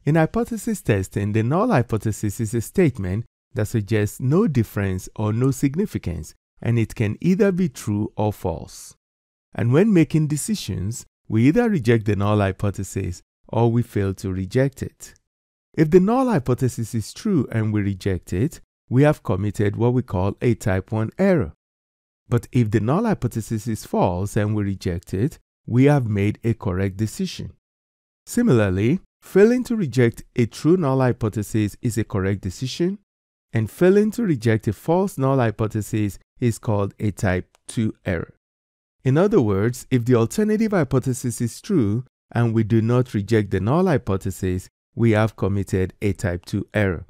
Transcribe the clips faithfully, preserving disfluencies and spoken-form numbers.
In hypothesis testing, the null hypothesis is a statement that suggests no difference or no significance, and it can either be true or false. And when making decisions, we either reject the null hypothesis or we fail to reject it. If the null hypothesis is true and we reject it, we have committed what we call a type one error. But if the null hypothesis is false and we reject it, we have made a correct decision. Similarly, failing to reject a true null hypothesis is a correct decision, and failing to reject a false null hypothesis is called a type two error. In other words, if the alternative hypothesis is true and we do not reject the null hypothesis, we have committed a type two error.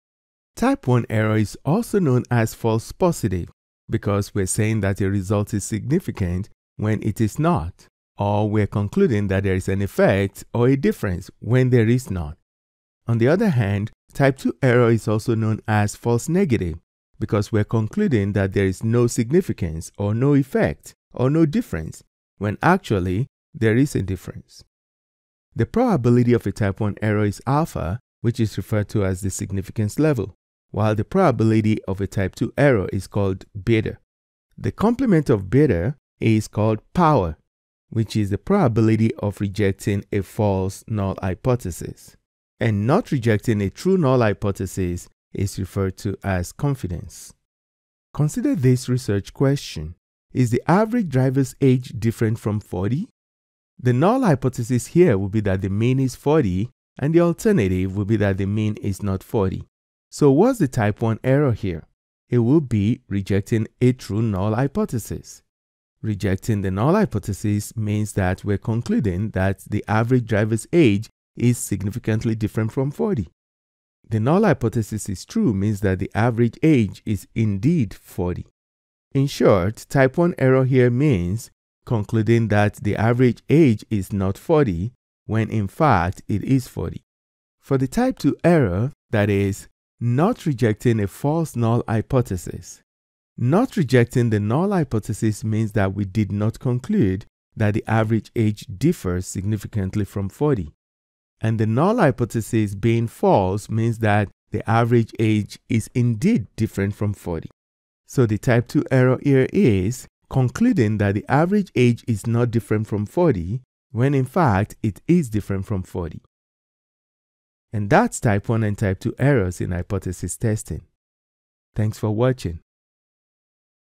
Type one error is also known as false positive because we're saying that a result is significant when it is not, or we're concluding that there is an effect or a difference when there is not. On the other hand, type two error is also known as false negative because we're concluding that there is no significance or no effect or no difference when actually there is a difference. The probability of a type one error is alpha, which is referred to as the significance level, while the probability of a type two error is called beta. The complement of beta is called power, which is the probability of rejecting a false null hypothesis. And not rejecting a true null hypothesis is referred to as confidence. Consider this research question. Is the average driver's age different from forty? The null hypothesis here will be that the mean is forty, and the alternative will be that the mean is not forty. So what's the type one error here? It will be rejecting a true null hypothesis. Rejecting the null hypothesis means that we're concluding that the average driver's age is significantly different from forty. The null hypothesis is true means that the average age is indeed forty. In short, type one error here means concluding that the average age is not forty when in fact it is forty. For the type two error, that is, not rejecting a false null hypothesis. Not rejecting the null hypothesis means that we did not conclude that the average age differs significantly from forty. And the null hypothesis being false means that the average age is indeed different from forty. So the type two error here is concluding that the average age is not different from forty when in fact it is different from forty. And that's type one and type two errors in hypothesis testing. Thanks for watching.